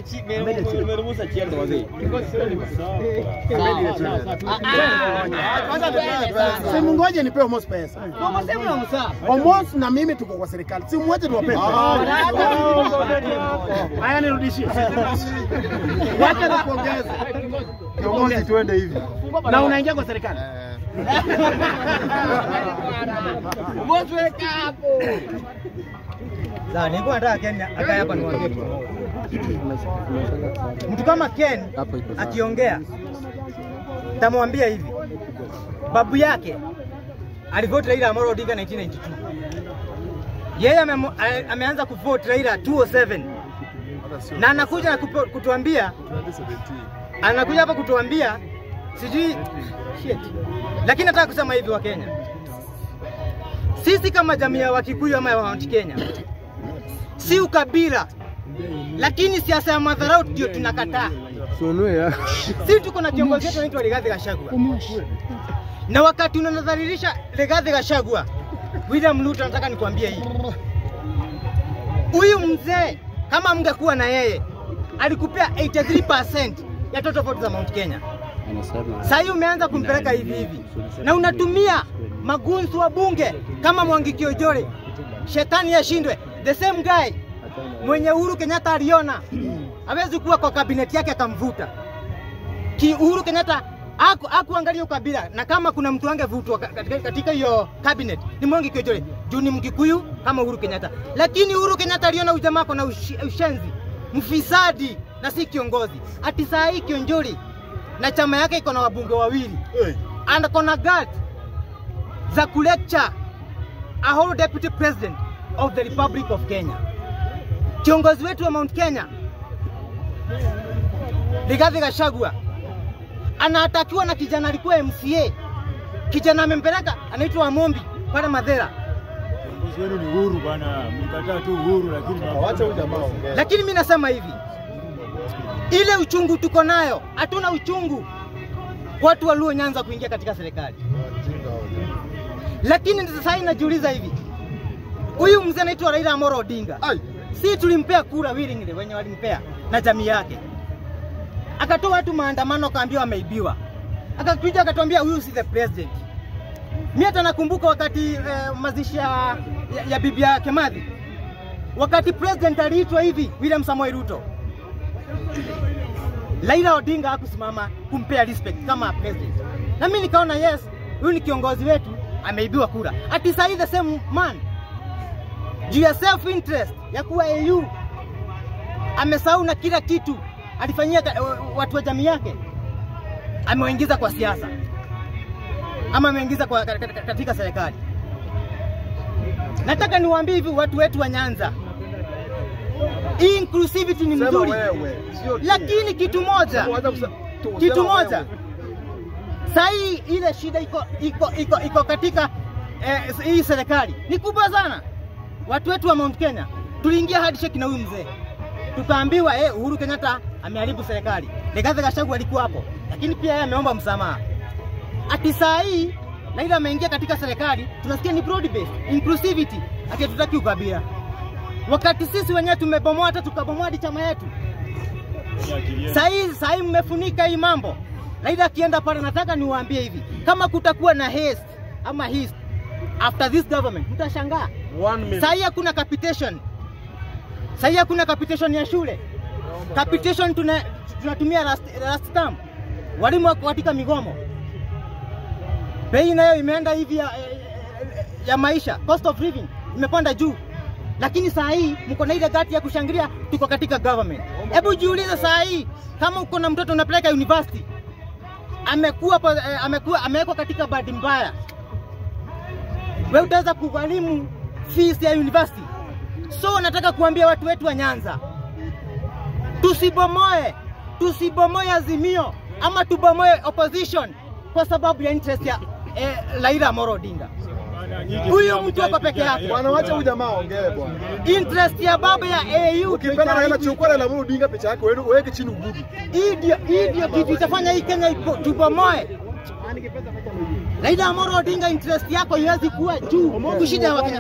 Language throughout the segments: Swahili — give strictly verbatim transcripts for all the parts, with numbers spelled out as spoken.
chi meruhusa chiendo wazee. Simu ngoje nipe Omos pesa. Omos na mimi tuko kwa serikali. Simu mwache tuwape. Haya nirudishie. Wacha nikuongeze. Kiongozi tuende hivi. Na unaingia kwa serikali. Omos weka hapo. Sasa nilikuwa nataka Ken akae hapa niwaambie kitu. Mtu kama Ken akiongea tamwambia hivi. Babu yake alivote Raila Amolo Odinga nineteen ninety-two. Yeye ame, ameanza kuvote Raila two oh seven. Na anakuja na kutuambia anakuja hapa kutuambia sijui shit. Lakini nataka kusema hivi wa Kenya. Sisi kama jamii ya Wakikuyu ama ya Mount Kenya si ukabila, lakini siasa ya madharau ndio tunakataa. Sisi tuko na kiongozi wetu anaitwa Rigathi Gachagua. Na wakati unanadhalilisha Rigathi Gachagua, William Ruto nataka nikwambie hii. Huyu mzee kama mngekuwa na yeye, alikupea eighty-three percent ya total vote za Mount Kenya. Sasa hiyo umeanza kumpeleka hivi hivi. Na unatumia magunzu wa bunge kama Mwangi Kiojore. Shetani yashindwe. The same guy mwenye Uhuru Kenyatta aliona hawezi kuwa kwa kabineti yake akamvuta. Ki Uhuru Kenyatta aku akuangalia ukabila, na kama kuna mtu angevutwa katika hiyo cabinet ni Mwangi Kiojore. Juu ni Mkikuyu kama Uhuru Kenyatta. Lakini Uhuru Kenyatta aliona ujamaa na ushenzi, mfisadi na si kiongozi. Ati saa hii Kionjori na chama yake iko na wabunge wawili. Hey. And kona guard za kulecture a whole deputy president of the Republic of Kenya. Kiongozi wetu wa Mount Kenya Rigathi Gachagua anatakiwa na kijana alikuwa M C A. Kijana amempeleka anaitwa Amombi pale Madera. Kiongozi wenu ni Uhuru bwana, mlikataa tu Uhuru lakini waacha ujamaa ongea. Lakini mimi nasema hivi. Ile uchungu tuko nayo, hatuna uchungu watu walio Nyanza kuingia katika serikali. Lakini sasa hivi najiuliza hivi. Huyu mzee anaitwa Raila Amolo Odinga. Si tulimpea kura willingly wenye walimpea na jamii yake. Akatoa watu maandamano kaambiwa ameibiwa. Akakuja akatuambia huyu si the president. Mimi hata nakumbuka wakati eh, mazishi ya, ya bibi yake Madhi. Wakati president aliitwa hivi William Samoei Ruto. Raila Odinga hakusimama kumpea respect kama president. Na mimi nikaona yes, huyu ni kiongozi wetu ameibiwa kura. Ati sasa the same man juu ya self interest ya kuwa A U amesahau na kila kitu alifanyia watu wa jamii yake, amewaingiza kwa siasa ama ameingiza kwa katika serikali. Nataka niwaambie hivi watu wetu wa Nyanza, inclusivity ni mzuri, lakini kitu moja kitu moja sahi ile shida iko iko iko, iko katika eh, hii serikali ni kubwa sana. Watu wetu wa Mount Kenya tuliingia handshake na huyu mzee, tukaambiwa eh, Uhuru Kenyatta ameharibu serikali. Rigathi Gachagua alikuwa hapo, lakini pia yeye ameomba msamaha. Ati saa hii Raila ameingia katika serikali, tunasikia ni broad based inclusivity, ati hatutaki ukabila. Wakati sisi wenyewe tumebomoa, hata tukabomoa hadi chama yetu. Saa hii saa hii mmefunika hii mambo. Raila akienda pale, nataka niwaambie hivi, kama kutakuwa na haste ama haste after this government, mtashangaa. Saa hii hakuna capitation. Saa hii hakuna capitation ya shule. Capitation tuna tunatumia last, last term. Walimu wako katika migomo. Bei nayo imeenda hivi ya, ya maisha, cost of living imepanda juu. Lakini saa hii mko na ile gati ya kushangilia tuko katika government. Hebu jiulize saa hii kama uko na mtoto unapeleka university, amekuwa amekuwa amewekwa katika bahati mbaya, wewe utaweza kugharimu fees ya university. So nataka kuambia watu wetu wa Nyanza, tusibomoe tusibomoe Azimio ama tubomoe opposition kwa sababu ya interest ya eh, Raila Amolo Odinga. Huyu mtu hapa peke yake. Bwana wacha huyu jamaa ongee bwana. Interest ya baba ya A U ukipenda Raila chukua Raila Amolo Odinga picha yake wewe weke chini ubudu. Hii ndio hii ndio kitu itafanya hii Kenya tubomoe. Raila Amolo Odinga, interest yako iwezi kuwa juu kushinda Wakenya.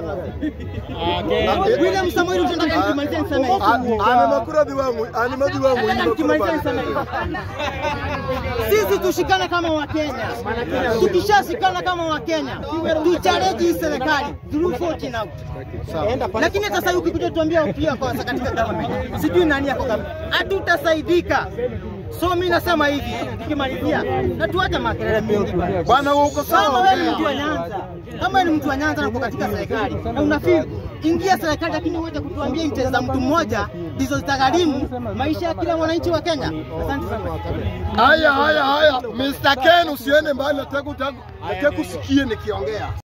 William Samoei Ruto nataka nikimalizia niseme hivi. Ana makura wangu, ana madi wangu. Nataka nikimalizia niseme hivi. Sisi tushikane kama Wakenya. Tukishashikana kama Wakenya, tuchallenge hii serikali through voting out. Lakini sasa ukikuja tuambia pia kwa katika government, sijui nani yako kama hatutasaidika. So mimi nasema hivi, nikimalizia na tuache makelele mingi bwana. Uko sawa? Kama wewe ni mtu wa Nyanza, kama ni mtu wa Nyanza na uko katika serikali na unafeel ingia serikali, lakini uweze kutuambia interest za mtu mmoja ndizo zitagharimu maisha ya kila mwananchi wa Kenya. Asante sana. Haya haya haya, Mister Ken usiende mbali, nataka nataka kusikie nikiongea.